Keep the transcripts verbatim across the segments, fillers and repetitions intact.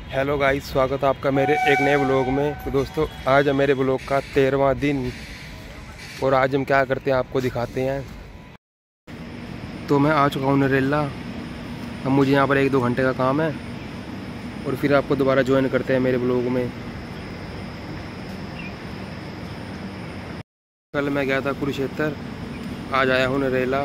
Hello guys, स्वागत है आपका मेरे एक नए ब्लॉग में। तो दोस्तों, आज है मेरे ब्लॉग का तेरहवां दिन और आज हम क्या करते हैं आपको दिखाते हैं। तो मैं आ चुका हूँ नरेला। अब मुझे यहाँ पर एक दो घंटे का काम है और फिर आपको दोबारा ज्वाइन करते हैं मेरे ब्लॉग में। कल मैं गया था कुरुक्षेत्र, आज आया हूँ नरेला।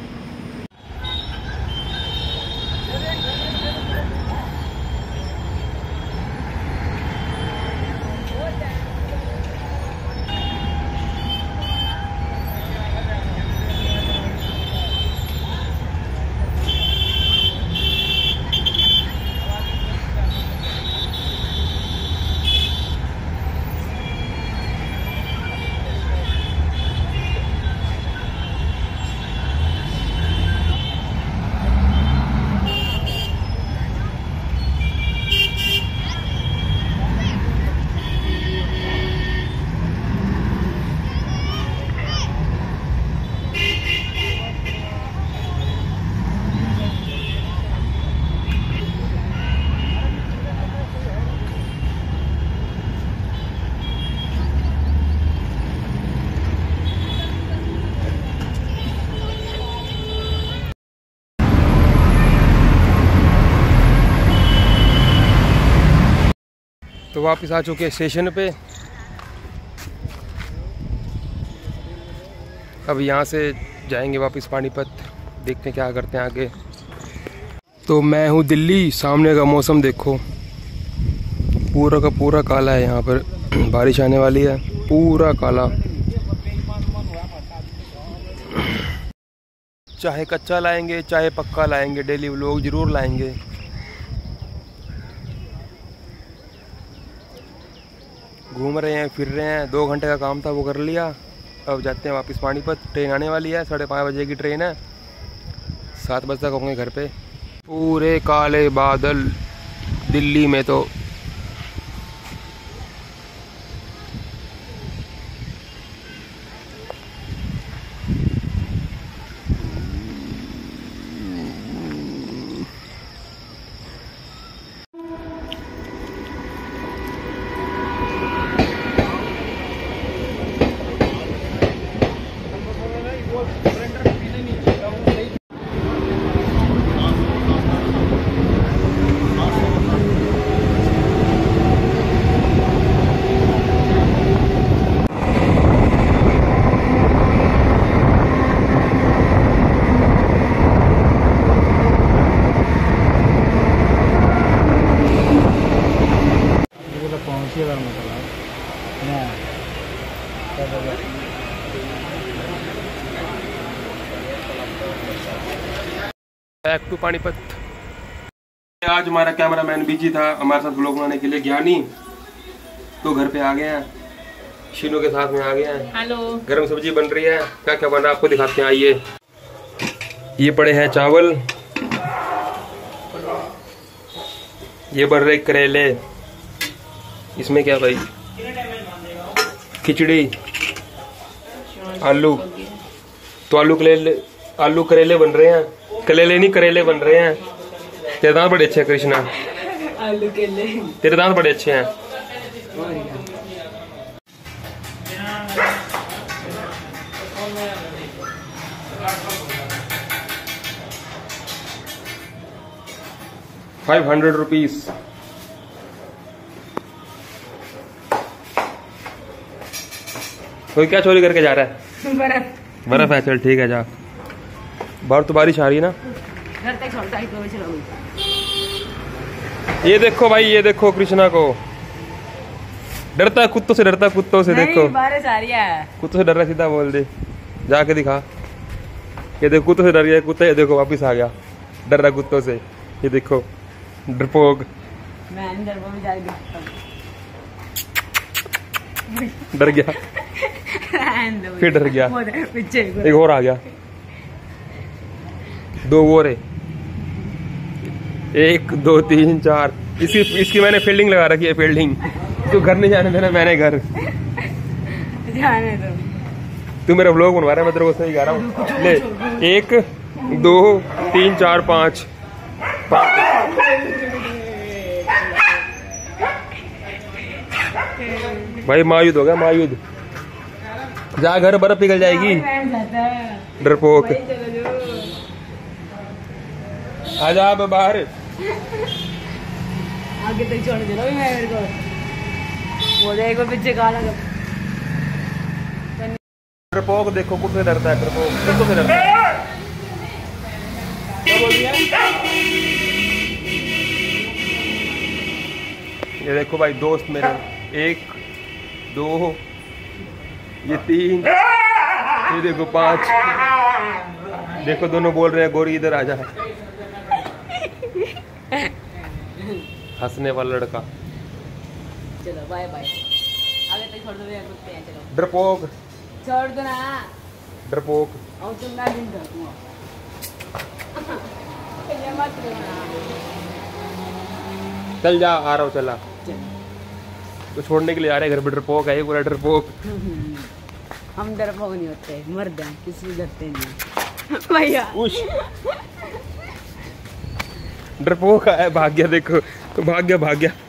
तो वापस आ चुके स्टेशन पे। अब यहाँ से जाएंगे वापस पानीपत, देखते हैं क्या करते हैं आगे। तो मैं हूँ दिल्ली, सामने का मौसम देखो, पूरा का पूरा काला है। यहाँ पर बारिश आने वाली है, पूरा काला। चाहे कच्चा लाएंगे चाहे पक्का लाएंगे, डेली व्लॉग जरूर लाएंगे। घूम रहे हैं, फिर रहे हैं। दो घंटे का काम था वो कर लिया। अब जाते हैं वापस पानीपत। ट्रेन आने वाली है, साढ़े पाँच बजे की ट्रेन है। सात बजे तक होंगे घर पे। पूरे काले बादल दिल्ली में तो। Back to Panipat. आज हमारा कैमरामैन बिजी था हमारे साथ ब्लॉग बनाने के लिए, ज्ञानी। तो घर पे आ गए हैं, शीनू के साथ में आ गए हैं। हेलो। गरम सब्जी बन रही है, क्या क्या बन रहा है आपको दिखाते हैं, आइए। ये पड़े हैं चावल, ये बन रहे करेले। इसमें क्या भाई, खिचड़ी, आलू। तो आलू करेले, आलू करेले बन रहे हैं। कलेले नहीं, करेले बन रहे हैं। तेरे दांत बड़े अच्छे हैं कृष्णा। आलू केले। तेरे दांत बड़े अच्छे हैं। Five hundred rupees. कोई क्या चोरी करके जा रहा है? बर्फ। बर्फ है, चल ठीक है जा। बाहर तो बारिश आ रही है ना। घर तक छोड़ता है तो ये देखो भाई, ये देखो कृष्णा को। डरता है कुत्तों से, डरता है कुत्तों से। देखो बारिश आ रही है। कुत्तों से डर रहा, सीधा बोल दे, जाके दिखा। ये देखो कुत्तों से डर गया कुत्ता, ये देखो वापिस आ गया, डर रहा कुत्तों से। ये देखो डरपोक। मैं अंदर वो भी जा डर गया फिर डर गया। पीछे एक और आ गया, दो और है। एक दो तीन चार। इसकी इसकी मैंने फील्डिंग लगा रखी है, फील्डिंग। तो घर नहीं जाने देना, मैंने घर जाने दो। तू मेरा व्लॉग बनवा रहा है, मैं तेरे को सही कह रहा हूँ। ले, एक दो तीन चार पाँच। भाई मायूद हो गया मायूद। जा घर बर्फ पिघल जाएगी। डरपोक। आ जा अब बाहर। आगे तक छोड़ दे मैं मेरे को। वो देखो पीछे काला। डरपोक देखो कुत्ते डरता है। डरपोक कुत्तों से डरता है। क्या बोल रही है? ये देखो भाई दोस्त मेरे, एक दो ये तीन ये देखो पांच। देखो दोनों बोल रहे हैं गोरी इधर आ जा। हंसने वाला लड़का। चलो बाय बाय। आगे तक छोड़ दो भैया कुत्ते हैं। चलो डरपोक छोड़ दो ना। डरपोक। और तुम ना दिन तक ये मत रोना। चल जा आ रहा हूँ चला। चल। तो छोड़ने के लिए आ रहे घर पे। डरपोक है पूरा डरपोक। हम डरपोक नहीं होते मर्द हैं किसी भी डरते नहीं भैया। उश डरपोक है भाग गया। देखो तो भाग गया भाग गया।